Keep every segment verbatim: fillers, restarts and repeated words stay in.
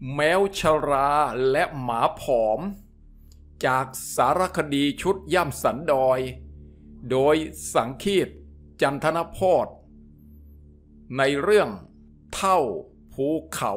แมวชราและหมาผอมจากสารคดีชุดย่ำสันดอยโดยสังคีตจันทนโพธิ์ในเรื่องเท่าภูเขา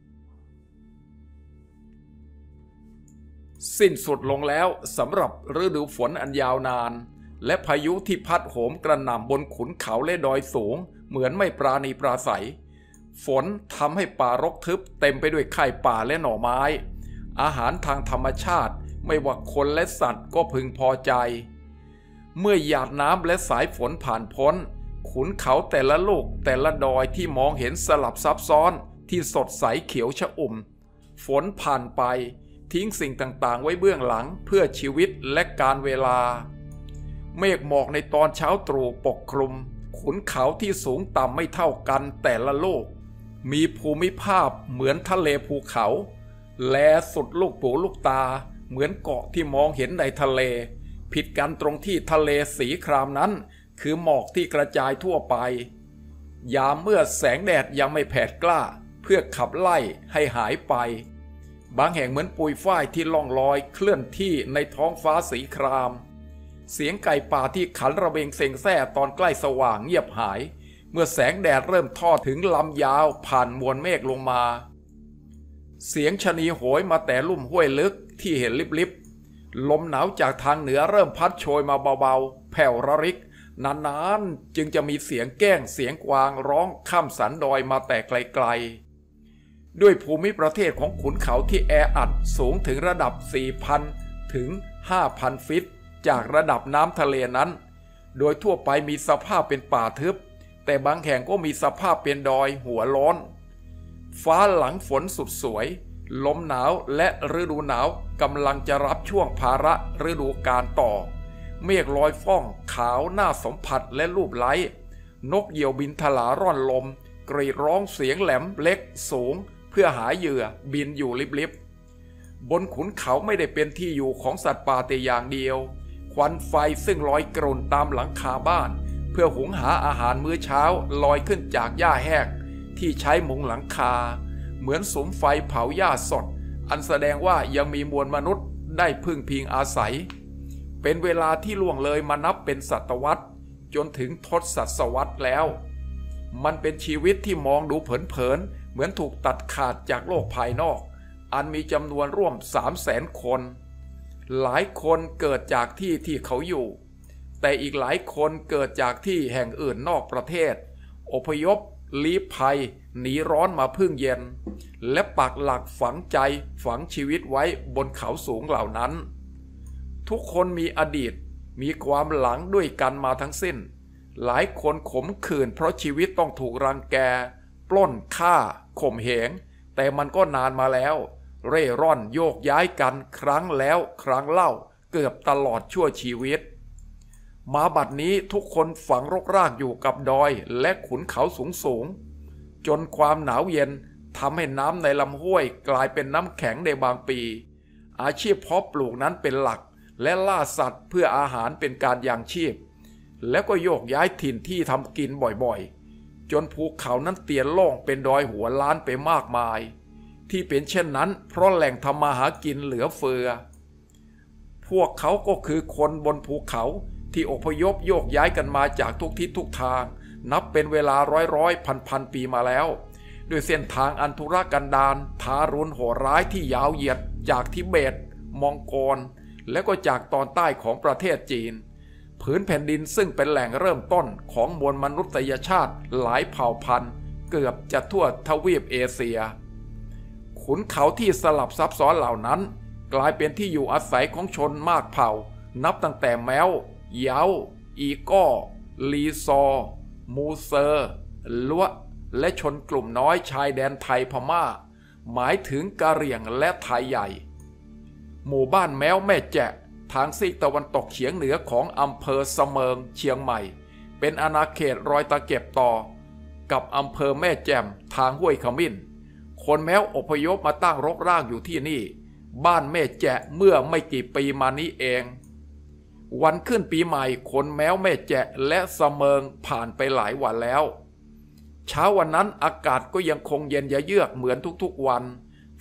สิ้นสุดลงแล้วสำหรับฤดูฝนอันยาวนานและพายุที่พัดโหมกระหน่ำบนขุนเขาและดอยสูงเหมือนไม่ปราณีปราศัยฝนทำให้ป่ารกทึบเต็มไปด้วยไข่ป่าและหน่อไม้อาหารทางธรรมชาติไม่ว่าคนและสัตว์ก็พึงพอใจเมื่อหยาดน้ำและสายฝนผ่านพ้นขุนเขาแต่ละลูกแต่ละดอยที่มองเห็นสลับซับซ้อนที่สดใสเขียวชอุ่มฝนผ่านไปทิ้งสิ่งต่างๆไว้เบื้องหลังเพื่อชีวิตและการเวลาเมฆหมอกในตอนเช้าตรู่ปกคลุมขุนเขาที่สูงต่ำไม่เท่ากันแต่ละลูกมีภูมิภาพเหมือนทะเลภูเขาแลสุดลูกหูลูกตาเหมือนเกาะที่มองเห็นในทะเลผิดกันตรงที่ทะเลสีครามนั้นคือหมอกที่กระจายทั่วไปยามเมื่อแสงแดดยังไม่แผดกล้าเพื่อขับไล่ให้หายไปบางแห่งเหมือนปุยฝ้ายที่ล่องลอยเคลื่อนที่ในท้องฟ้าสีครามเสียงไก่ป่าที่ขันระเบงเซ็งแซ่ตอนใกล้สว่างเงียบหายเมื่อแสงแดดเริ่มทอดถึงลำยาวผ่านมวลเมฆลงมาเสียงชะนีโหยมาแต่ลุ่มห้วยลึกที่เห็นลิบๆลมหนาวจากทางเหนือเริ่มพัดโชยมาเบาๆแผ่วระริกนานๆจึงจะมีเสียงแก้งเสียงกวางร้องข้ามสันดอยมาแต่ไกลๆด้วยภูมิประเทศของขุนเขาที่แออัดสูงถึงระดับ สี่พัน ถึง ห้าพัน ฟิตจากระดับน้ำทะเลนั้นโดยทั่วไปมีสภาพเป็นป่าทึบแต่บางแห่งก็มีสภาพเป็นดอยหัวโล้นฟ้าหลังฝนสุดสวยลมหนาวและฤดูหนาวกำลังจะรับช่วงภาระฤดูกาลต่อเมฆลอยฟ้องขาวหน้าสัมผัสและรูปไล้นกเหยี่ยวบินทลาร่อนลมกรีดร้องเสียงแหลมเล็กสูงเพื่อหาเหยื่อบินอยู่ลิบๆบนขุนเขาไม่ได้เป็นที่อยู่ของสัตว์ป่าแต่อย่างเดียวควันไฟซึ่งลอยกรุ่นตามหลังคาบ้านเพื่อหุงหาอาหารมื้อเช้าลอยขึ้นจากหญ้าแห้งที่ใช้มุงหลังคาเหมือนสุมไฟเผาหญ้าสดอันแสดงว่ายังมีมวลมนุษย์ได้พึ่งพิงอาศัยเป็นเวลาที่ล่วงเลยมานับเป็นศตวรรษจนถึงทศวรรษแล้วมันเป็นชีวิตที่มองดูเผินๆเหมือนถูกตัดขาดจากโลกภายนอกอันมีจำนวนร่วมสามแสนคนหลายคนเกิดจากที่ที่เขาอยู่แต่อีกหลายคนเกิดจากที่แห่งอื่นนอกประเทศอพยพลี้ภัยหนีร้อนมาพึ่งเย็นและปักหลักฝังใจฝังชีวิตไว้บนเขาสูงเหล่านั้นทุกคนมีอดีตมีความหลังด้วยกันมาทั้งสิ้นหลายคนขมขื่นเพราะชีวิตต้องถูกรังแกปล้นฆ่าข่มเหงแต่มันก็นานมาแล้วเร่ร่อนโยกย้ายกันครั้งแล้วครั้งเล่าเกือบตลอดชั่วชีวิตมาบัดนี้ทุกคนฝังรกรากอยู่กับดอยและขุนเขาสูงสูงจนความหนาวเย็นทำให้น้ำในลำห้วยกลายเป็นน้ำแข็งในบางปีอาชีพเพาะปลูกนั้นเป็นหลักและล่าสัตว์เพื่ออาหารเป็นการยังชีพแล้วก็โยกย้ายถิ่นที่ทำกินบ่อยๆจนภูเขานั้นเตียนโล่งเป็นดอยหัวล้านไปมากมายที่เป็นเช่นนั้นเพราะแหล่งทำมาหากินเหลือเฟือพวกเขาก็คือคนบนภูเขาที่อพยพโยกย้ายกันมาจากทุกทิศทุกทางนับเป็นเวลาร้อยร้อยพันพันปีมาแล้วด้วยเส้นทางอันธุรกันดารทารุณโหดร้ายที่ยาวเหยียดจากทิเบตมองโกลและก็จากตอนใต้ของประเทศจีนผืนแผ่นดินซึ่งเป็นแหล่งเริ่มต้นของมวลมนุษยชาติหลายเผ่าพันธุ์เกือบจะทั่วทวีปเอเชียขุนเขาที่สลับซับซ้อนเหล่านั้นกลายเป็นที่อยู่อาศัยของชนมากเผ่านับตั้งแต่แมวเยาอีก้อลีซอมูเซอร์ลัวและชนกลุ่มน้อยชายแดนไทยพม่าหมายถึงกะเหรี่ยงและไทยใหญ่หมู่บ้านแมวแม่แจะทางซีกตะวันตกเฉียงเหนือของอำเภอเสมิงเชียงใหม่เป็นอาณาเขตรอยตะเก็บต่อกับอำเภอแม่แจ่มทางห้วยขมิ้นคนแมวอพยพมาตั้งรกรากอยู่ที่นี่บ้านแม่แจะเมื่อไม่กี่ปีมานี้เองวันขึ้นปีใหม่คนแมวแม่แจะและเสมิงผ่านไปหลายวันแล้วเช้าวันนั้นอากาศก็ยังคงเย็นยะเยือกเหมือนทุกๆวัน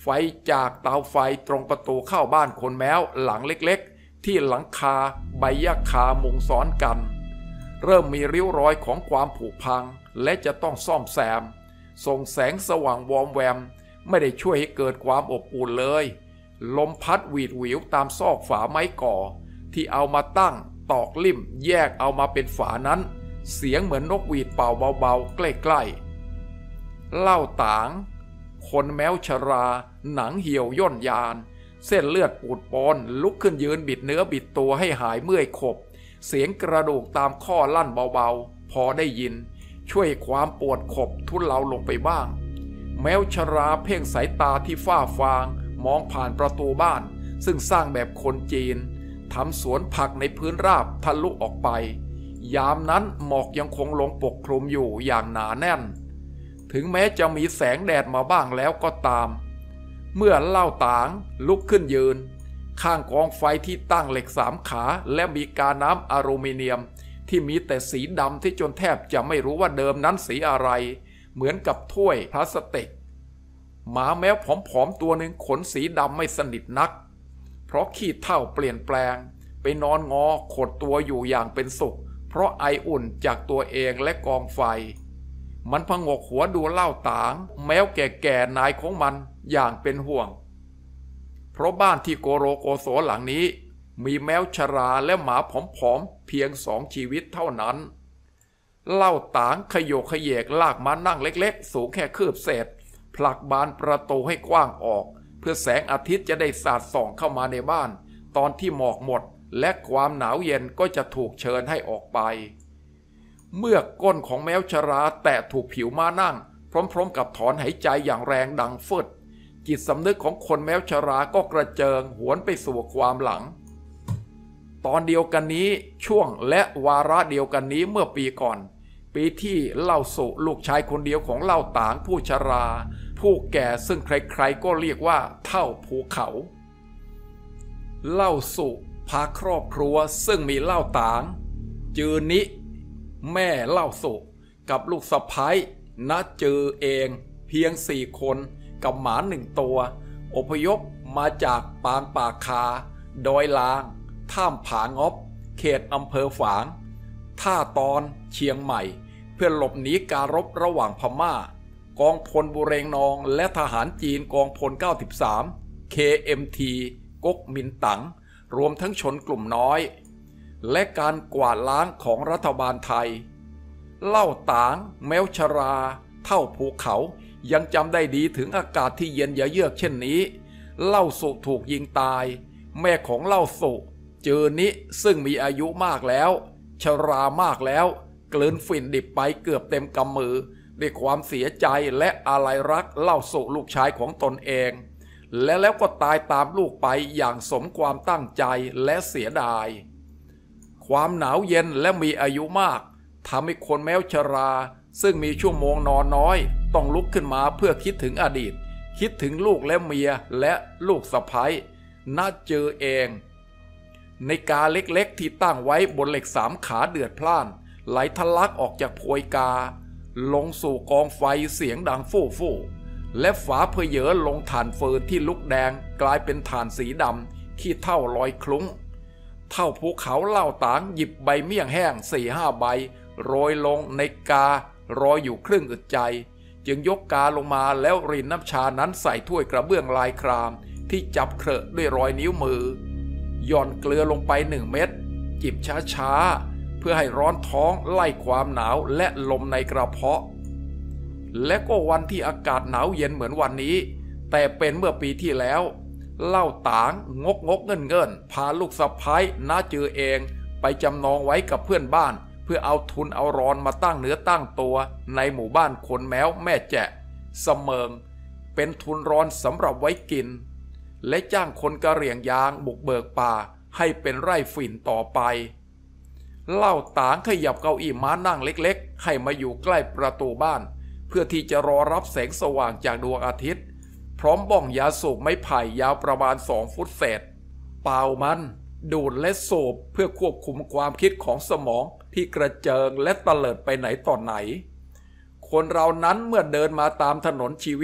ไฟจากเตาไฟตรงประตูเข้าบ้านคนแมวหลังเล็กๆที่หลังคาใบหญ้าคามุงซ้อนกันเริ่มมีริ้วรอยของความผุพังและจะต้องซ่อมแซมส่งแสงสว่างวอมแวมไม่ได้ช่วยให้เกิดความอบอุ่นเลยลมพัดหวีดหวิวตามซอกฝาไม้ก่อที่เอามาตั้งตอกลิ่มแยกเอามาเป็นฝานั้นเสียงเหมือนนกหวีดเป่าเบาๆใกล้ๆเล่าต่างคนแมวชราหนังเหี่ยวย่นยานเส้นเลือดปูดปอนลุกขึ้นยืนบิดเนื้อบิดตัวให้หายเมื่อยขบเสียงกระดูกตามข้อลั่นเบาๆพอได้ยินช่วยความปวดขบทุเลาลงไปบ้างแมวชราเพ่งสายตาที่ฝ้าฟางมองผ่านประตูบ้านซึ่งสร้างแบบคนจีนทำสวนผักในพื้นราบทะลุออกไปยามนั้นหมอกยังคงลงปกคลุมอยู่อย่างหนาแน่นถึงแม้จะมีแสงแดดมาบ้างแล้วก็ตามเมื่อเล่าต่างลุกขึ้นยืนข้างกองไฟที่ตั้งเหล็กสามขาและมีกาน้ำอลูมิเนียมที่มีแต่สีดำที่จนแทบจะไม่รู้ว่าเดิมนั้นสีอะไรเหมือนกับถ้วยพลาสติกหมาแมวผอมๆตัวหนึ่งขนสีดำไม่สนิทนักเพราะขี้เถ้าเปลี่ยนแปลงไปนอนงอขดตัวอยู่อย่างเป็นสุขเพราะไออุ่นจากตัวเองและกองไฟมันพงกหัวดูเล่าต่างแมวแก่ๆนายของมันอย่างเป็นห่วงเพราะบ้านที่โกโรโกโสหลังนี้มีแมวชราและหมาผอมๆเพียงสองชีวิตเท่านั้นเล่าต่างขยโยกขยเยกลากมานั่งเล็กๆสูงแค่คืบเศษผลักบานประตูให้กว้างออกเพื่อแสงอาทิตย์จะได้สาดส่องเข้ามาในบ้านตอนที่หมอกหมดและความหนาวเย็นก็จะถูกเชิญให้ออกไปเมื่อก้นของแมวชราแตะถูกผิวม้านั่งพร้อมๆกับถอนหายใจอย่างแรงดังฟึดจิตสำนึกของคนแมวชราก็กระเจิงหวนไปสู่ความหลังตอนเดียวกันนี้ช่วงและวาระเดียวกันนี้เมื่อปีก่อนปีที่เล่าสุลูกชายคนเดียวของเล่าต่างผู้ชราผู้แก่ซึ่งใครๆก็เรียกว่าเท่าภูเขาเล่าสุพาครอบครัวซึ่งมีเล่าต่างจือนิแม่เล่าสุกับลูกสะใภ้ณจือเองเพียงสี่คนกับหมาหนึ่งตัวอพยพมาจากปางป่าคาดอยลางท่ามผางอบเขตอำเภอฝางท่าตอนเชียงใหม่เพื่อหลบหนีการรบระหว่างพม่ากองพลบุเรงนองและทหารจีนกองพลเก้าสิบสาม เค เอ็ม ที ก๊กมินตั๋งรวมทั้งชนกลุ่มน้อยและการกวาดล้างของรัฐบาลไทยเล่าต่างแมวชราเท่าภูเขายังจำได้ดีถึงอากาศที่เย็นยะเยือกเช่นนี้เล่าสุถูกยิงตายแม่ของเล่าสุเจอนิซึ่งมีอายุมากแล้วชรามากแล้วกลืนฝิ่นดิบไปเกือบเต็มกำมือด้วยความเสียใจและอาลัยรักเล่าสุลูกชายของตนเองและแล้วก็ตายตามลูกไปอย่างสมความตั้งใจและเสียดายความหนาวเย็นและมีอายุมากทำให้คนแมวชราซึ่งมีชั่วโมงนอนน้อยต้องลุกขึ้นมาเพื่อคิดถึงอดีตคิดถึงลูกและเมียและลูกสะใภ้น่าเจอเองในกาเล็กๆที่ตั้งไว้บนเหล็กสามขาเดือดพล่านไหลทะลักออกจากโพยกาลงสู่กองไฟเสียงดังฟู่ฟู่และฝาเพเยอลงถ่านเฟิร์นที่ลุกแดงกลายเป็นถ่านสีดำขี้เท่าลอยคลุ้งเท่าภูเขาเล่าต่างหยิบใบเมี่ยงแห้งสี่ห้าใบโรยลงในการออยู่ครึ่งอึดใจจึงยกกาลงมาแล้วรินน้ำชานั้นใส่ถ้วยกระเบื้องลายครามที่จับเคราะห์ด้วยรอยนิ้วมือหย่อนเกลือลงไปหนึ่งเม็ดจิบช้าๆเพื่อให้ร้อนท้องไล่ความหนาวและลมในกระเพาะและก็วันที่อากาศหนาวเย็นเหมือนวันนี้แต่เป็นเมื่อปีที่แล้วเล่าต่างงกงกเงินเงินพาลูกสะใภ้น้าจือเองไปจำนองไว้กับเพื่อนบ้านเพื่อเอาทุนเอารอนมาตั้งเนื้อตั้งตัวในหมู่บ้านคนแมวแม่แจะเสมิงเป็นทุนรอนสำหรับไว้กินและจ้างคนกะเหรี่ยงยางบุกเบิกป่าให้เป็นไร่ฝิ่นต่อไปเล่าต่างขยับเก้าอี้ม้านั่งเล็กๆให้มาอยู่ใกล้ประตูบ้านเพื่อที่จะรอรับแสงสว่างจากดวงอาทิตย์พร้อมบ้องยาสูบไม้ไผ่ยาวประมาณสองฟุตเศษเป่ามันดูดและสูบเพื่อควบคุมความคิดของสมองที่กระเจิงและเตลิดไปไหนต่อไหนคนเรานั้นเมื่อเดินมาตามถนนชีวิต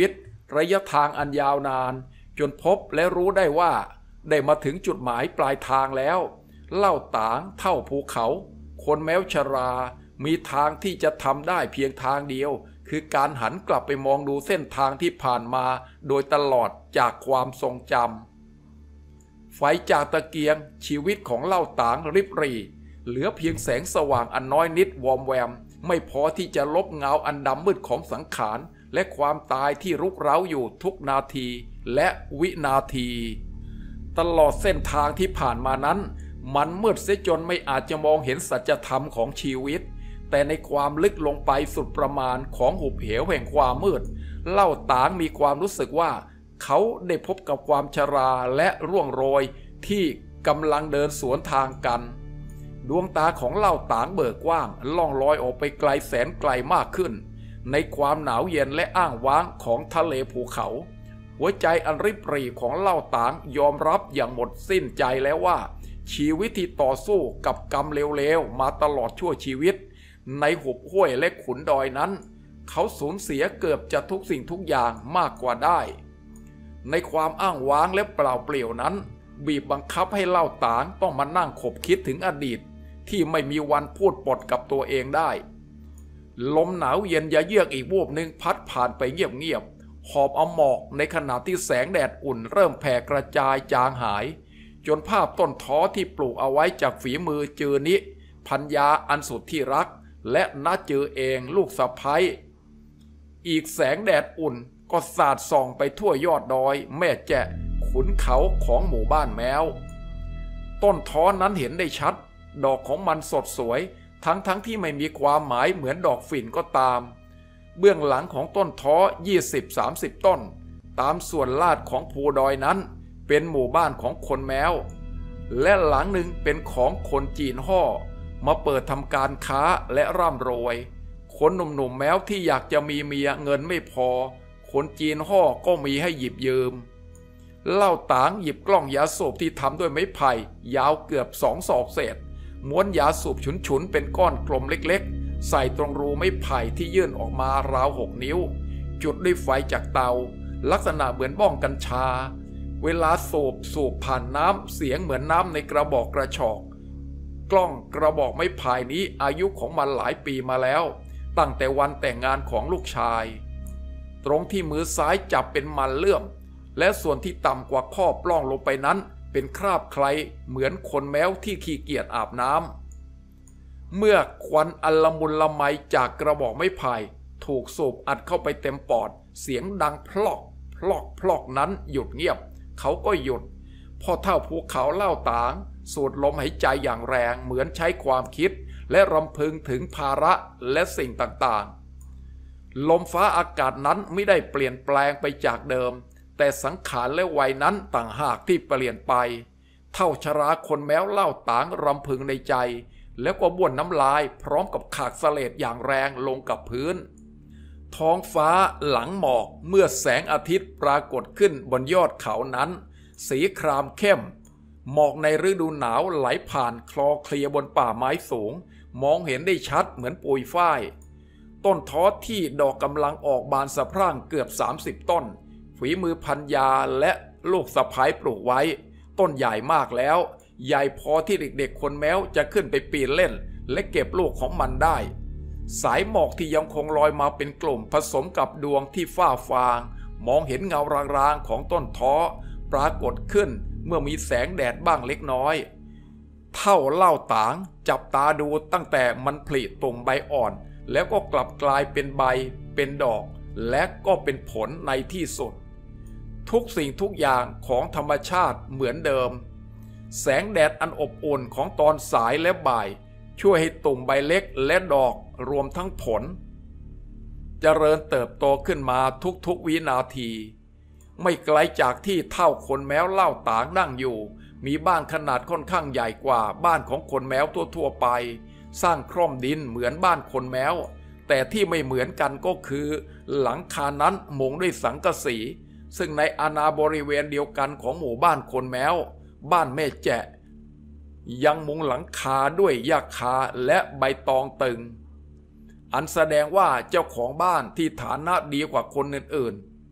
ระยะทางอันยาวนานจนพบและรู้ได้ว่าได้มาถึงจุดหมายปลายทางแล้วเล่าตางเท่าภูเขาคนแม้วชรามีทางที่จะทำได้เพียงทางเดียวคือการหันกลับไปมองดูเส้นทางที่ผ่านมาโดยตลอดจากความทรงจำไฟจากตะเกียงชีวิตของเล่าตางริบหรี่เหลือเพียงแสงสว่างอันน้อยนิดวอมแวมไม่พอที่จะลบเงาอันดำมืดของสังขารและความตายที่รุกเร้าอยู่ทุกนาทีและวินาทีตลอดเส้นทางที่ผ่านมานั้นมันมืดเสียจนไม่อาจจะมองเห็นสัจธรรมของชีวิตแต่ในความลึกลงไปสุดประมาณของหุบเหวแห่งความมืดเล่าตางมีความรู้สึกว่าเขาได้พบกับความชราและร่วงโรยที่กำลังเดินสวนทางกันดวงตาของเล่าตางเบิกกว้างล่องลอยออกไปไกลแสนไกลมากขึ้นในความหนาวเย็นและอ้างว้างของทะเลภูเขาหัวใจอันริบหรี่ของเล่าตางยอมรับอย่างหมดสิ้นใจแล้วว่าชีวิตที่ต่อสู้กับกรรมเลวๆมาตลอดชั่วชีวิตในหุบห้วยและขุนดอยนั้นเขาสูญเสียเกือบจะทุกสิ่งทุกอย่างมากกว่าได้ในความอ้างว้างและเปล่าเปลี่ยวนั้นบีบบังคับให้เล่าตางต้องมานั่งขบคิดถึงอดีตที่ไม่มีวันพูดปดกับตัวเองได้ลมหนาวเย็นยะเยือกอีกวูบหนึ่งพัดผ่านไปเงียบๆหอบเอาหมอกในขณะที่แสงแดดอุ่นเริ่มแผ่กระจายจางหายจนภาพต้นท้อที่ปลูกเอาไว้จากฝีมือจือนิพัญญาอันสุดที่รักและน้าจือเองลูกสะใภ้อีกแสงแดดอุ่นก็สาดส่องไปทั่วยอดดอยแม่แจะขุนเขาของหมู่บ้านแมวต้นท้อนั้นเห็นได้ชัดดอกของมันสดสวยทั้งทั้งที่ไม่มีความหมายเหมือนดอกฝิ่นก็ตามเบื้องหลังของต้นท้อ ยี่สิบถึงสามสิบ ต้นตามส่วนลาดของภูดอยนั้นเป็นหมู่บ้านของคนแมวและหลังหนึ่งเป็นของคนจีนห่อมาเปิดทำการค้าและร่ำรวยคนหนุ่มๆแมวที่อยากจะมีเมียเงินไม่พอคนจีนห่อก็มีให้หยิบยืมเล่าตางหยิบกล้องยาสูบที่ทำด้วยไม้ไผ่ยาวเกือบสองศอกเศษม้วนยาสูบฉุนๆเป็นก้อนกลมเล็กๆใส่ตรงรูไม้ไผ่ที่ยื่นออกมาราวหกนิ้วจุดด้วยไฟจากเตาลักษณะเหมือนบ้องกัญชาเวลาสูบสูบผ่านน้ำเสียงเหมือนน้ำในกระบอกกระชอกกล้องกระบอกไม้ไผ่นี้อายุของมันหลายปีมาแล้วตั้งแต่วันแต่งงานของลูกชายตรงที่มือซ้ายจับเป็นมันเลื่อมและส่วนที่ต่ำกว่าข้อปล้องลงไปนั้นเป็นคราบใครเหมือนคนแมวที่ขี้เกียจอาบน้ำเมื่อควันอันละมุนละไมจากกระบอกไม้ไผ่ถูกสูบอัดเข้าไปเต็มปอดเสียงดังพลอกพลอกพลอกนั้นหยุดเงียบเขาก็หยุดพอเท่าภูเขาเล่าตางสูดลมหายใจอย่างแรงเหมือนใช้ความคิดและรำพึงถึงภาระและสิ่งต่างๆลมฟ้าอากาศนั้นไม่ได้เปลี่ยนแปลงไปจากเดิมแต่สังขารและวัยนั้นต่างหากที่เปลี่ยนไปเท่าชราคนแม้วเล่าตางรำพึงในใจแล้วก็บ้วนน้ำลายพร้อมกับขากเสลดอย่างแรงลงกับพื้นท้องฟ้าหลังหมอกเมื่อแสงอาทิตย์ปรากฏขึ้นบนยอดเขานั้นสีครามเข้มหมอกในฤดูหนาวไหลผ่านคลอเคลียบนป่าไม้สูงมองเห็นได้ชัดเหมือนปุยฝ้ายต้นท้อที่ดอกกำลังออกบานสะพรั่งเกือบสามสิบต้นฝีมือพัญญาและลูกสะใภ้ปลูกไว้ต้นใหญ่มากแล้วใหญ่พอที่เด็กๆคนแม้วจะขึ้นไปปีนเล่นและเก็บลูกของมันได้สายหมอกที่ยังคงลอยมาเป็นกลุ่มผสมกับดวงที่ฟ้าฟางมองเห็นเงารางๆของต้นท้อปรากฏขึ้นเมื่อมีแสงแดดบ้างเล็กน้อยเท่าเล่าตางจับตาดูตั้งแต่มันผลิตุ่มใบอ่อนแล้วก็กลับกลายเป็นใบเป็นดอกและก็เป็นผลในที่สุดทุกสิ่งทุกอย่างของธรรมชาติเหมือนเดิมแสงแดดอันอบอุ่นของตอนสายและบ่ายช่วยให้ตุ่มใบเล็กและดอกรวมทั้งผลเจริญเติบโตขึ้นมาทุกๆวินาทีไม่ไกลจากที่เท่าคนแม้วเล่าตางนั่งอยู่มีบ้านขนาดค่อนข้างใหญ่กว่าบ้านของคนแม้วทั่วๆไปสร้างคร่อมดินเหมือนบ้านคนแม้วแต่ที่ไม่เหมือนกันก็คือหลังคานั้นมุงด้วยสังกะสีซึ่งในอาณาบริเวณเดียวกันของหมู่บ้านคนแม้วบ้านแม่แจะยังมุงหลังคาด้วยหญ้าคาและใบตองตึงอันแสดงว่าเจ้าของบ้านที่ฐานะดีกว่าคนอื่น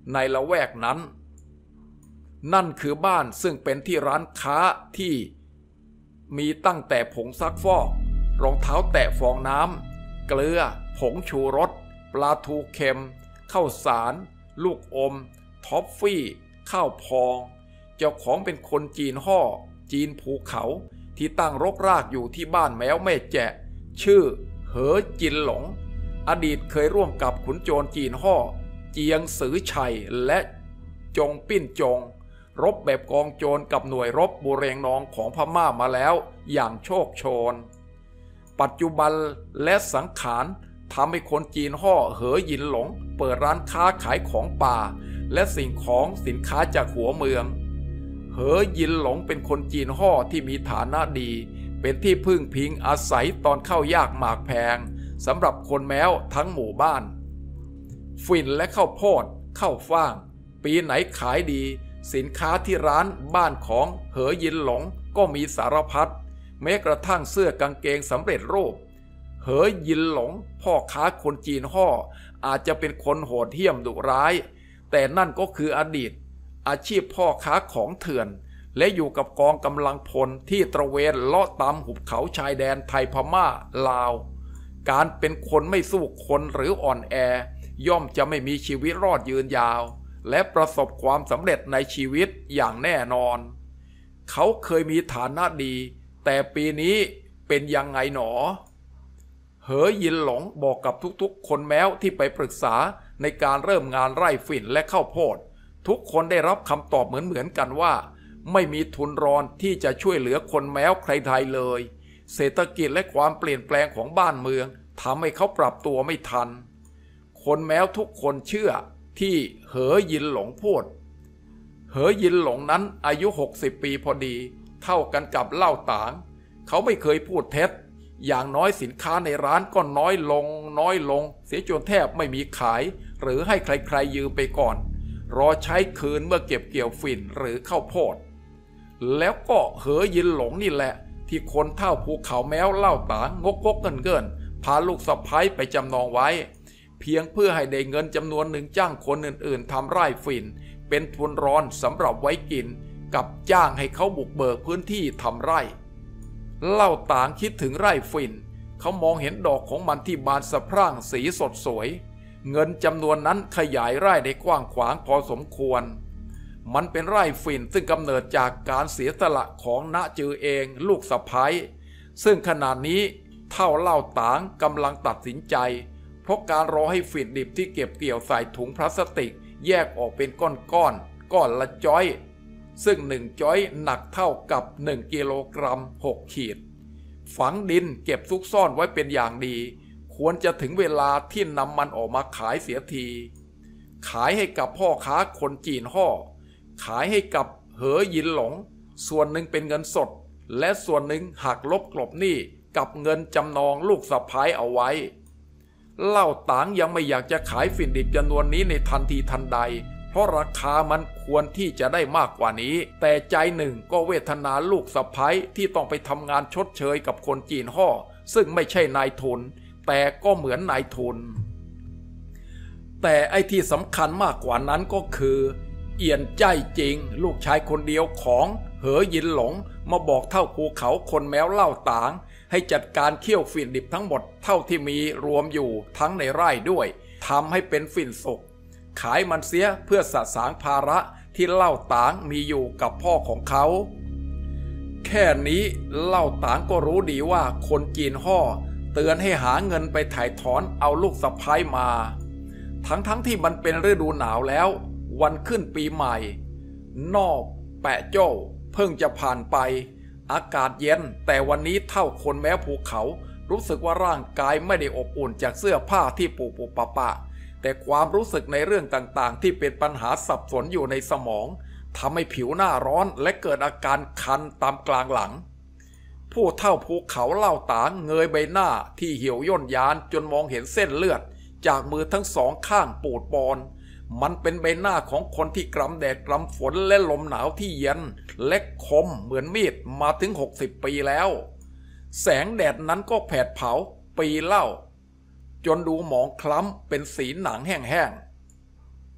ในละแวกนั้นนั่นคือบ้านซึ่งเป็นที่ร้านค้าที่มีตั้งแต่ผงซักฟอกรองเท้าแตะฟองน้ำเกลือผงชูรสปลาทูเค็มข้าวสารลูกอมท็อฟฟี่ข้าวพองเจ้าของเป็นคนจีนฮ่อจีนภูเขาที่ตั้งรกรากอยู่ที่บ้านแมวแม่แจะชื่อเหอจินหลงอดีตเคยร่วมกับขุนโจรจีนฮ่อเจียงซือชัยและจงปิ้นจงรบแบบกองโจรกับหน่วยรบบูเรงนองของพม่ามาแล้วอย่างโชคโชนปัจจุบันและสังขารทำให้คนจีนฮ่อเหอหยินหลงเปิดร้านค้าขายของป่าและสิ่งของสินค้าจากหัวเมืองเหอหยินหลงเป็นคนจีนฮ่อที่มีฐานะดีเป็นที่พึ่งพิงอาศัยตอนเข้ายากหมากแพงสำหรับคนแม้วทั้งหมู่บ้านฝิ่นและข้าวโพดข้าวฟ่างปีไหนขายดีสินค้าที่ร้านบ้านของเหอหยินหลงก็มีสารพัดแม้กระทั่งเสื้อกางเกงสำเร็จรูปเหอหยินหลงพ่อค้าคนจีนฮ่ออาจจะเป็นคนโหดเหี้ยมดุร้ายแต่นั่นก็คืออดีตอาชีพพ่อค้าของเถื่อนและอยู่กับกองกำลังพลที่ตระเวนเลาะตามหุบเขาชายแดนไทยพม่าลาวการเป็นคนไม่สู้คนหรืออ่อนแอย่อมจะไม่มีชีวิตรอดยืนยาวและประสบความสำเร็จในชีวิตอย่างแน่นอนเขาเคยมีฐานะดีแต่ปีนี้เป็นยังไงหนอเหอหยินหลงบอกกับทุกๆคนแม้วที่ไปปรึกษาในการเริ่มงานไร่ฝิ่นและข้าวโพดทุกคนได้รับคำตอบเหมือนๆกันว่าไม่มีทุนรอนที่จะช่วยเหลือคนแม้วใครๆเลยเศรษฐกิจและความเปลี่ยนแปลงของบ้านเมืองทำให้เขาปรับตัวไม่ทันคนแม้วทุกคนเชื่อที่เหอหยินหลงพูดเหอหยินหลงนั้นอายุหกสิบปีพอดีเท่ากันกับเล่าตางเขาไม่เคยพูดเท็จอย่างน้อยสินค้าในร้านก็น้อยลงน้อยลงเสียจนแทบไม่มีขายหรือให้ใครๆยืมไปก่อนรอใช้คืนเมื่อเก็บเกี่ยวฝิ่นหรือข้าวโพดแล้วก็เหอหยินหลงนี่แหละที่คนเท่าภูเขาแม้วเล่าตางงกงกเงินเกินพาลูกสะใภ้ไปจำนองไว้เพียงเพื่อให้ได้เงินจำนวนหนึ่งจ้างคนอื่นๆทำไร่ฝิ่นเป็นทุนรอนสำหรับไว้กินกับจ้างให้เขาบุกเบิกพื้นที่ทำไร่เล่าตางคิดถึงไร่ฝิ่นเขามองเห็นดอกของมันที่บานสะพรั่งสีสดสวยเงินจำนวนนั้นขยายไร่ได้กว้างขวางพอสมควรมันเป็นไร่ฝิ่นซึ่งกำเนิดจากการเสียสละของณจือเองลูกสะใภ้ซึ่งขณะนี้เท่าเล่าตางกำลังตัดสินใจเพราะการรอให้ฝิ่นดิบที่เก็บเกี่ยวใส่ถุงพลาสติกแยกออกเป็นก้อนๆ ก้อนก้อนละจ้อยซึ่งหนึ่งจ้อยหนักเท่ากับหนึ่งกิโลกรัมหกขีดฝังดินเก็บซุกซ่อนไว้เป็นอย่างดีควรจะถึงเวลาที่นำมันออกมาขายเสียทีขายให้กับพ่อค้าคนจีนฮ่อขายให้กับเหอหยินหลงส่วนหนึ่งเป็นเงินสดและส่วนหนึ่งหักลบกลบหนี้กับเงินจำนองลูกสะใภ้เอาไว้เล่าตางยังไม่อยากจะขายฝิ่นดิบจำนวนนี้ในทันทีทันใดเพราะราคามันควรที่จะได้มากกว่านี้แต่ใจหนึ่งก็เวทนาลูกสะใภ้ที่ต้องไปทำงานชดเชยกับคนจีนฮ่อซึ่งไม่ใช่นายทุนแต่ก็เหมือนนายทุนแต่ไอ้ที่สำคัญมากกว่านั้นก็คือเอียนใจจริงลูกชายคนเดียวของเหอหยินหลงมาบอกเท่าภูเขาคนแม้วเล่าตางให้จัดการเคี่ยวฝิ่นดิบทั้งหมดเท่าที่มีรวมอยู่ทั้งในไร่ด้วยทำให้เป็นฝิ่นสุกขายมันเสียเพื่อสะสางภาระที่เล่าตางมีอยู่กับพ่อของเขาแค่นี้เล่าตางก็รู้ดีว่าคนจีนฮ่อเตือนให้หาเงินไปถ่ายถอนเอาลูกสะใภ้มาทั้งๆ ท, ที่มันเป็นฤดูหนาวแล้ววันขึ้นปีใหม่นอกแปะโจ้เพิ่งจะผ่านไปอากาศเย็นแต่วันนี้เท่าคนแม้ภูเขารู้สึกว่าร่างกายไม่ได้อบอุ่นจากเสื้อผ้าที่ปูปูปะปะแต่ความรู้สึกในเรื่องต่างๆที่เป็นปัญหาสับสนอยู่ในสมองทำให้ผิวหน้าร้อนและเกิดอาการคันตามกลางหลังผู้เฒ่าภูเขาเล่าตางเงยใบหน้าที่เหี่ยวย่นยานจนมองเห็นเส้นเลือดจากมือทั้งสองข้างปูดปอนมันเป็นใบหน้าของคนที่กำแดดกำฝนและลมหนาวที่เย็นและคมเหมือนมีดมาถึงหกสิบปีแล้วแสงแดดนั้นก็แผดเผาปีเล่าจนดูหมองคล้ำเป็นสีหนังแห้งๆ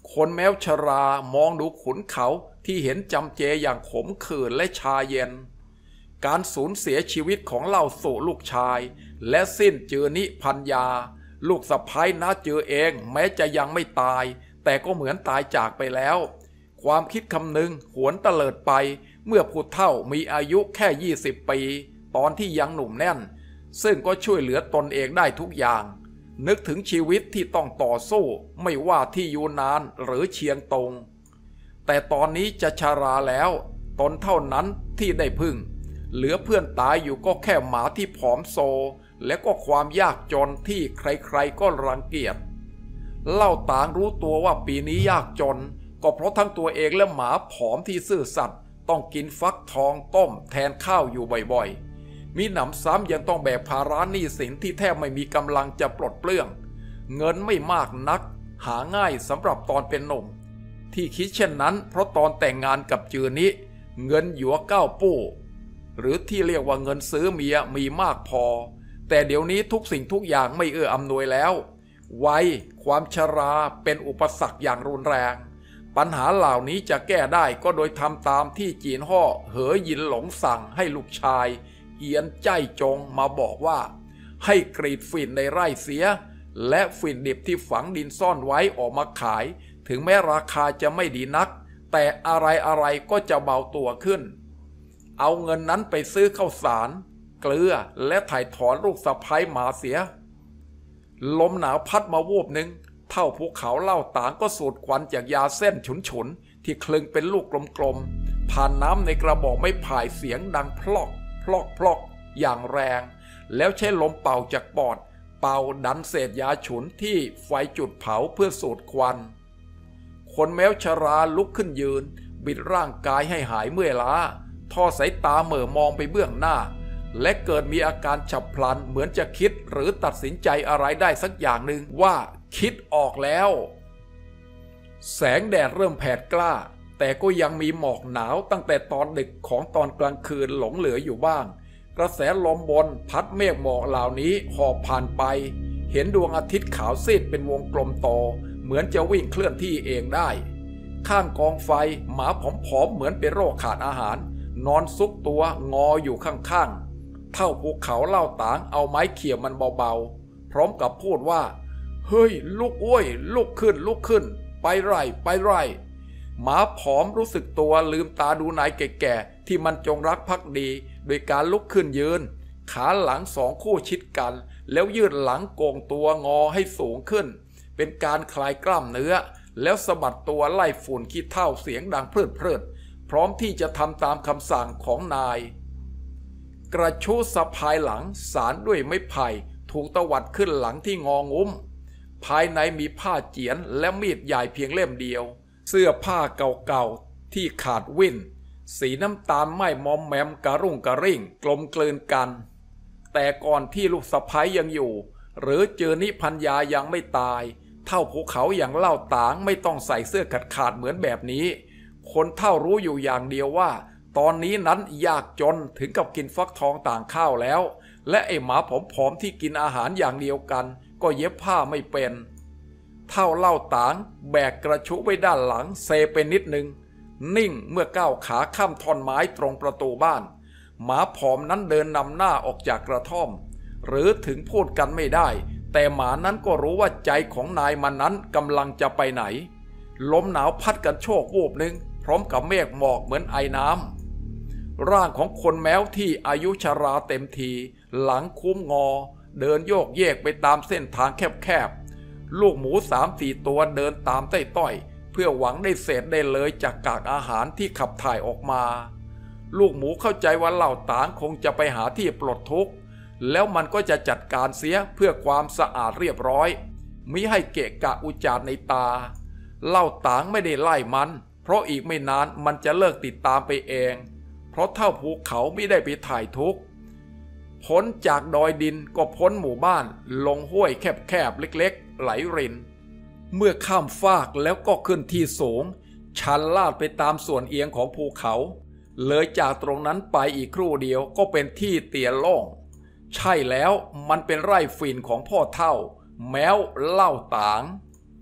คนแมวชรามองดูขุนเขาที่เห็นจำเจอย่างขมขื่นและชาเย็นการสูญเสียชีวิตของเล่าสู่ลูกชายและสิ้นจือนิพันยาลูกสะใภ้น้าจือเองแม้จะยังไม่ตายแต่ก็เหมือนตายจากไปแล้วความคิดคำนึงหวนเตลิดไปเมื่อผู้เฒ่ามีอายุแค่ยี่สิบปีตอนที่ยังหนุ่มแน่นซึ่งก็ช่วยเหลือตนเองได้ทุกอย่างนึกถึงชีวิตที่ต้องต่อสู้ไม่ว่าที่ยูนานหรือเชียงตงแต่ตอนนี้จะชราแล้วตนเท่านั้นที่ได้พึ่งเหลือเพื่อนตายอยู่ก็แค่หมาที่ผอมโซและก็ความยากจนที่ใครๆก็รังเกียจเล่าต่างรู้ตัวว่าปีนี้ยากจนก็เพราะทั้งตัวเองและหมาผอมที่ซื่อสัตย์ต้องกินฟักทองต้มแทนข้าวอยู่บ่อยๆมีหนำซ้ำยังต้องแบกภาระหนี้สินที่แทบไม่มีกำลังจะปลดเปลื้องเงินไม่มากนักหาง่ายสำหรับตอนเป็นหนุ่มที่คิดเช่นนั้นเพราะตอนแต่งงานกับจือนี้เงินหยัวเก้าปู้หรือที่เรียกว่าเงินซื้อเมียมีมากพอแต่เดี๋ยวนี้ทุกสิ่งทุกอย่างไม่เอื้ออำนวยแล้ววัยความชราเป็นอุปสรรคอย่างรุนแรงปัญหาเหล่านี้จะแก้ได้ก็โดยทำตามที่จีนฮ่อเหอหยินหลงสั่งให้ลูกชายเอียนใจจงมาบอกว่าให้กรีดฝิ่นในไร่เสียและฝิ่นดิบที่ฝังดินซ่อนไว้ออกมาขายถึงแม้ราคาจะไม่ดีนักแต่อะไรอะไรก็จะเบาตัวขึ้นเอาเงินนั้นไปซื้อข้าวสารเกลือและถ่ายถอนลูกสะใภ้มาเสียลมหนาวพัดมาวูบหนึ่งเท่าภูเขาเล่าต่างก็สูดควันจากยาเส้นฉุนๆที่คลึงเป็นลูกกลมๆผ่านน้ำในกระบอกไม้ไผ่เสียงดังพลอกพลอกพลอกอย่างแรงแล้วใช้ลมเป่าจากปอดเป่าดันเศษยาฉุนที่ไฟจุดเผาเพื่อสูดควันคนแมวชราลุกขึ้นยืนบิดร่างกายให้หายเมื่อยล้าทอดสายตาเหม่อมองไปเบื้องหน้าและเกิดมีอาการฉับพลันเหมือนจะคิดหรือตัดสินใจอะไรได้สักอย่างหนึ่งว่าคิดออกแล้วแสงแดดเริ่มแผดกล้าแต่ก็ยังมีหมอกหนาวตั้งแต่ตอนดึกของตอนกลางคืนหลงเหลืออยู่บ้างกระแสลมบนพัดเมฆหมอกเหล่านี้หอบผ่านไปเห็นดวงอาทิตย์ขาวซีดเป็นวงกลมโตเหมือนจะวิ่งเคลื่อนที่เองได้ข้างกองไฟหมาผอมๆเหมือนเป็นโรคขาดอาหารนอนซุกตัวงออยู่ข้างๆเท่าภูเขาเล่าต่างเอาไม้เขี่ยมันเบาๆพร้อมกับพูดว่าเฮ้ยลุกอ้วยลุกขึ้นลุกขึ้นไปไร่ไปไร่หมาผอมรู้สึกตัวลืมตาดูนายแก่ๆที่มันจงรักภักดีโดยการลุกขึ้นยืนขาหลังสองคู่ชิดกันแล้วยืดหลังโก่งตัวงอให้สูงขึ้นเป็นการคลายกล้ามเนื้อแล้วสะบัดตัวไล่ฝุ่นขี้เถ้าเสียงดังเพลิดเพลิดพร้อมที่จะทำตามคำสั่งของนายกระชู้สะพายหลังสารด้วยไม้ไผ่ถูกตวัดขึ้นหลังที่งองุ้มภายในมีผ้าเจียนและมีดใหญ่เพียงเล่มเดียวเสื้อผ้าเก่าๆที่ขาดวิ่นสีน้ำตาลไหม้มอมแมมกระรุ่งกระริ่งกลมกลืนกันแต่ก่อนที่ลูกสะใภ้ยังอยู่หรือเจอนิพันยายังไม่ตายเท่าภูเขาอย่างเล่าต่างไม่ต้องใส่เสื้อขาดขาดเหมือนแบบนี้คนเท่ารู้อยู่อย่างเดียวว่าตอนนี้นั้นยากจนถึงกับกินฟักทองต่างข้าวแล้วและไอหมาผอมๆที่กินอาหารอย่างเดียวกันก็เย็บผ้าไม่เป็นเท่าเล่าต่างแบกกระชุไว้ด้านหลังเซไปนิดนึงนิ่งเมื่อก้าวขาข้ามท่อนไม้ตรงประตูบ้านหมาผอมนั้นเดินนำหน้าออกจากกระท่อมหรือถึงพูดกันไม่ได้แต่หมานั้นก็รู้ว่าใจของนายมันนั้นกำลังจะไปไหนลมหนาวพัดกันโชกวูบหนึ่งพร้อมกับเมฆหมอกเหมือนไอน้ำร่างของคนแมวที่อายุชราเต็มทีหลังคุ้มงอเดินโยกเยกไปตามเส้นทางแคบๆลูกหมูสามสี่ตัวเดินตามใต้ต้อยเพื่อหวังได้เศษได้เลยจากกากอาหารที่ขับถ่ายออกมาลูกหมูเข้าใจว่าเหล่าต่างคงจะไปหาที่ปลดทุกข์แล้วมันก็จะจัดการเสียเพื่อความสะอาดเรียบร้อยมิให้เกะกะอุจจาระในตาเหล่าต่างไม่ได้ไล่มันเพราะอีกไม่นานมันจะเลิกติดตามไปเองเพราะเท่าภูเขาไม่ได้ไปถ่ายทุกข์พ้นจากดอยดินก็พ้นหมู่บ้านลงห้วยแคบๆเล็กๆไหลรินเมื่อข้ามฟากแล้วก็ขึ้นที่สูงชันลาดไปตามส่วนเอียงของภูเขาเลยจากตรงนั้นไปอีกครู่เดียวก็เป็นที่เตียนโล่งใช่แล้วมันเป็นไร่ฝิ่นของพ่อเฒ่าแมวเล่าต่าง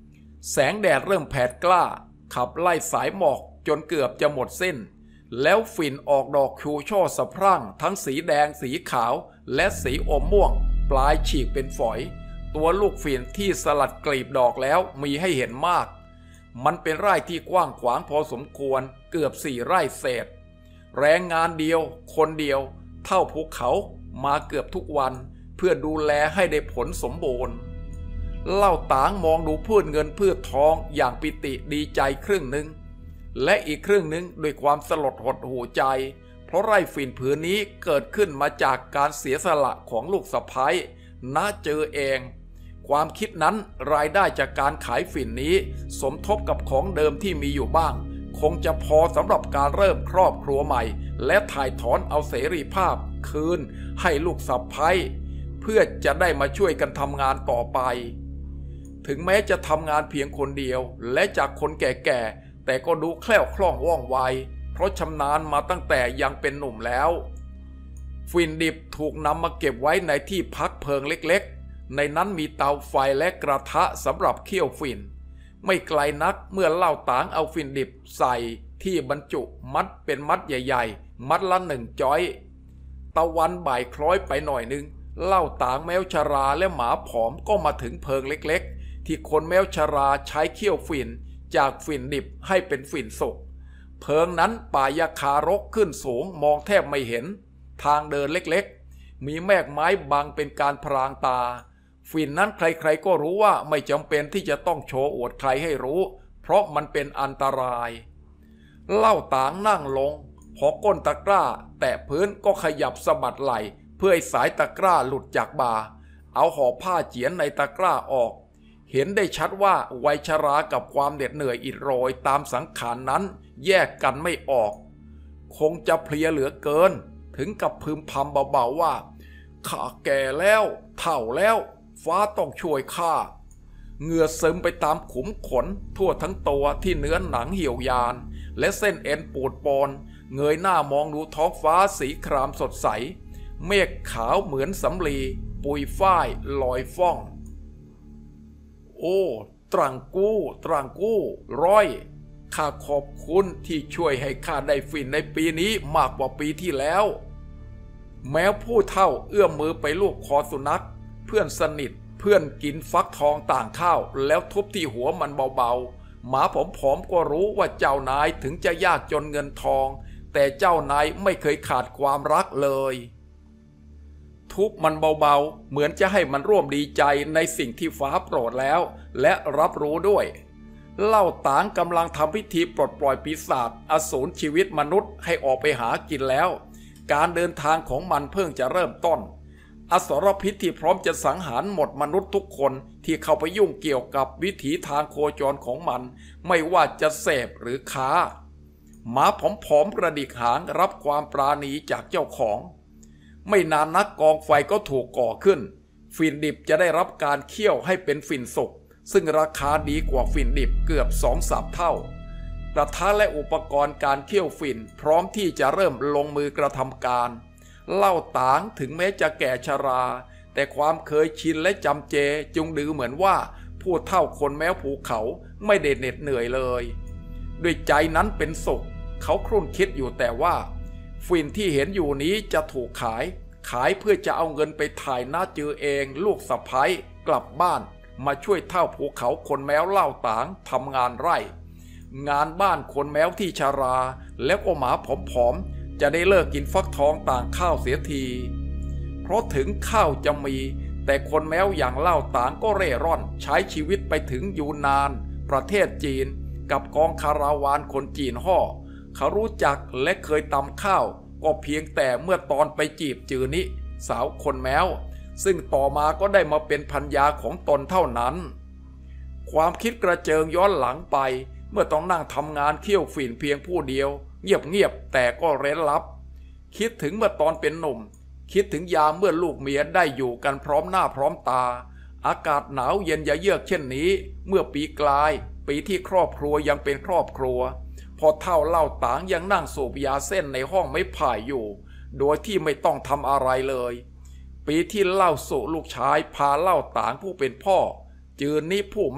แสงแดดเริ่มแผดกล้าขับไล่สายหมอกจนเกือบจะหมดสิ้นแล้วฝิ่นออกดอกชูช่อสะพรั่งทั้งสีแดงสีขาวและสีอมม่วงปลายฉีกเป็นฝอยตัวลูกฝิ่นที่สลัดกลีบดอกแล้วมีให้เห็นมากมันเป็นไร่ที่กว้างขวางพอสมควรเกือบสี่ไร่เศษแรงงานเดียวคนเดียวเท่าภูเขามาเกือบทุกวันเพื่อดูแลให้ได้ผลสมบูรณ์เล่าตางมองดูพืชเงินพืชทองอย่างปิติดีใจครึ่งหนึ่งและอีกครึ่งหนึ่งด้วยความสลดหดหู่ใจเพราะไร่ฝิ่นผืนนี้เกิดขึ้นมาจากการเสียสละของลูกสะใภ้ณเจอเองความคิดนั้นรายได้จากการขายฝิ่นนี้สมทบกับของเดิมที่มีอยู่บ้างคงจะพอสำหรับการเริ่มครอบครัวใหม่และถ่ายถอนเอาเสรีภาพคืนให้ลูกสะใภ้เพื่อจะได้มาช่วยกันทำงานต่อไปถึงแม้จะทำงานเพียงคนเดียวและจากคนแก่ๆแต่ก็ดูแคล่วคล่องว่องไวเพราะชำนาญมาตั้งแต่ยังเป็นหนุ่มแล้วฝิ่นดิบถูกนำมาเก็บไว้ในที่พักเพลิงเล็กๆในนั้นมีเตาไฟและกระทะสำหรับเคี่ยวฝิ่นไม่ไกลนักเมื่อเล่าตางเอาฝิ่นดิบใส่ที่บรรจุมัดเป็นมัดใหญ่ๆมัดละหนึ่งจ้อยตะวันบ่ายคล้อยไปหน่อยนึงเล่าตางแมวชราและหมาผอมก็มาถึงเพิงเล็กๆที่คนแมวชราใช้เคี่ยวฝิ่นจากฝิ่นดิบให้เป็นฝิ่นสุกเพิงนั้นป่ายาคารกขึ้นสูงมองแทบไม่เห็นทางเดินเล็กๆมีแมกไม้บังเป็นการพรางตาฝิ่นนั้นใครๆก็รู้ว่าไม่จำเป็นที่จะต้องโชว์อวดใครให้รู้เพราะมันเป็นอันตรายเล่าตางนั่งลงพอก้นตะกร้าแตะพื้นก็ขยับสะบัดไหล่เพื่อให้สายตะกร้าหลุดจากบ่าเอาห่อผ้าเจียนในตะกร้าออกเห็นได้ชัดว่าวัยชรากับความเหน็ดเหนื่อยอิดโรยตามสังขารนั้นแยกกันไม่ออกคงจะเพลียเหลือเกินถึงกับพึมพำเบาๆว่าข้าแก่แล้วเฒ่าแล้วฟ้าต้องช่วยข้าเหงื่อซึมไปตามขุมขนทั่วทั้งตัวที่เนื้อหนังเหี่ยวยานและเส้นเอ็นปูดปอนเงยหน้ามองดูท้องฟ้าสีครามสดใสเมฆขาวเหมือนสำลีปุยฝ้ายลอยฟ่องโอ้ตรังกู้ตรังกู้ร้อยข้าขอบคุณที่ช่วยให้ข้าได้ฝิ่นในปีนี้มากกว่าปีที่แล้วแม้ผู้เฒ่าเอื้อมมือไปลูบคอสุนัขเพื่อนสนิทเพื่อนกินฟักทองต่างข้าวแล้วทุบที่หัวมันเบาๆหมาผอมๆก็รู้ว่าเจ้านายถึงจะยากจนเงินทองแต่เจ้านายไม่เคยขาดความรักเลยทุบมันเบาๆเหมือนจะให้มันร่วมดีใจในสิ่งที่ฟ้าโปรดแล้วและรับรู้ด้วยเล่าตางกำลังทำพิธีปลดปล่อยปีศาจอสูรชีวิตมนุษย์ให้ออกไปหากินแล้วการเดินทางของมันเพิ่งจะเริ่มต้นอสรพิษที่พร้อมจะสังหารหมดมนุษย์ทุกคนที่เข้าไปยุ่งเกี่ยวกับวิถีทางโคจรของมันไม่ว่าจะเสพหรือค้าหมาผอมๆกระดิกหางรับความปราณีจากเจ้าของไม่นานนักกองไฟก็ถูกก่อขึ้นฝิ่นดิบจะได้รับการเคี่ยวให้เป็นฝิ่นสุกซึ่งราคาดีกว่าฝิ่นดิบเกือบสองสามเท่ากระทะและอุปกรณ์การเคี่ยวฝิ่นพร้อมที่จะเริ่มลงมือกระทำการเล่าตางถึงแม้จะแก่ชราแต่ความเคยชินและจำเจจุงดือเหมือนว่าผู้เฒ่าคนแม้ภูเขาไม่ได้เหน็ดเหนื่อยเลยด้วยใจนั้นเป็นสุขเขาครุ่นคิดอยู่แต่ว่าฝิ่นที่เห็นอยู่นี้จะถูกขายขายเพื่อจะเอาเงินไปถ่ายหน้าจือเองลูกสะใภ้กลับบ้านมาช่วยเฒ่าภูเขาคนแม้วเล่าตางทำงานไร่งานบ้านคนแม้วที่ชราแล้วก็หมาผอมๆจะได้เลิกกินฟักทองต่างข้าวเสียทีเพราะถึงข้าวจะมีแต่คนแม้วอย่างเล่าตางก็เร่ร่อนใช้ชีวิตไปถึงยูนานประเทศจีนกับกองคาราวานคนจีนห่อเขารู้จักและเคยตำข้าวก็เพียงแต่เมื่อตอนไปจีบจือนิสาวคนแม้วซึ่งต่อมาก็ได้มาเป็นภรรยาของตนเท่านั้นความคิดกระเจิงย้อนหลังไปเมื่อต้องนั่งทำงานเคี่ยวฝิ่นเพียงผู้เดียวเงียบๆแต่ก็เร้นลับคิดถึงเมื่อตอนเป็นหนุ่มคิดถึงยามเมื่อลูกเมียได้อยู่กันพร้อมหน้าพร้อมตาอากาศหนาวเย็นเยือกเช่นนี้เมื่อปีกลายปีที่ครอบครัวยังเป็นครอบครัวพอเฒ่าเล่าตางยังนั่งสูบยาเส้นในห้องไม้ไผ่อยู่โดยที่ไม่ต้องทำอะไรเลยปีที่เล่าสู่ลูกชายพาเล่าตางผู้เป็นพ่อจืนนี้ผู้แม่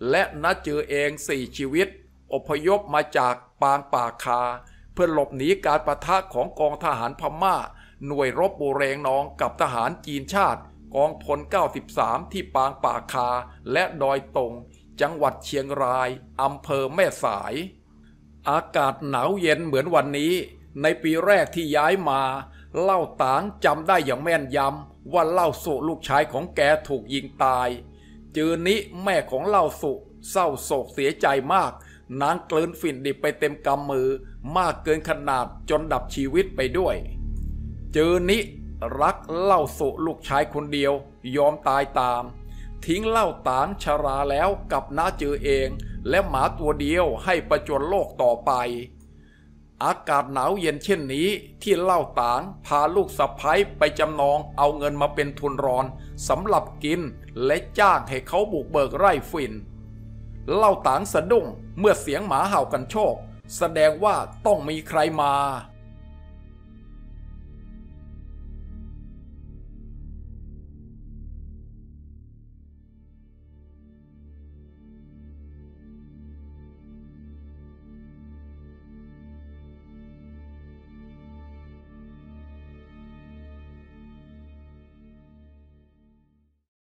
และณจือเองสี่ชีวิตอพยพมาจากปางป่าคาเพื่อหลบหนีการปะทะของกองทหารพม่าหน่วยรบบูเรงนองกับทหารจีนชาติกองพลเก้าสิบสามที่ปางป่าคาและดอยตงจังหวัดเชียงรายอำเภอแม่สายอากาศหนาวเย็นเหมือนวันนี้ในปีแรกที่ย้ายมาเล่าตางจำได้อย่างแม่นยำว่าเล่าสุลูกชายของแกถูกยิงตายจือนิแม่ของเล่าสุเศร้าโศกเสียใจมากนางกลืนฝิ่นดิบไปเต็มกำมือมากเกินขนาดจนดับชีวิตไปด้วยจือนิรักเล่าสุลูกชายคนเดียวยอมตายตามทิ้งเล่าตางชราแล้วกับน้าจือเองและหมาตัวเดียวให้ประจนโลกต่อไปอากาศหนาวเย็นเช่นนี้ที่เล่าตางพาลูกสะใภ้ไปจำนองเอาเงินมาเป็นทุนรอนสำหรับกินและจ้างให้เขาบุกเบิกไร่ฝิ่นเล่าตางสะดุ้งเมื่อเสียงหมาเห่ากันโชคแสดงว่าต้องมีใครมา